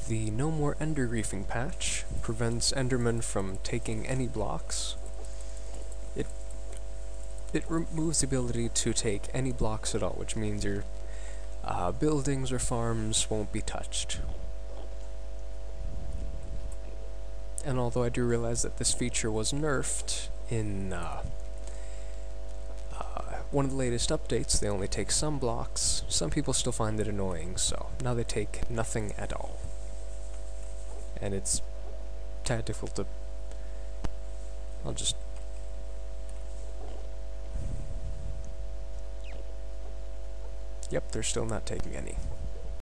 The No More Ender Reefing patch prevents Endermen from taking any blocks. It removes the ability to take any blocks at all, which means your buildings or farms won't be touched. And although I do realize that this feature was nerfed in one of the latest updates, they only take some blocks, some people still find it annoying, so now they take nothing at all. And it's tad difficult to... I'll just... Yep, they're still not taking any.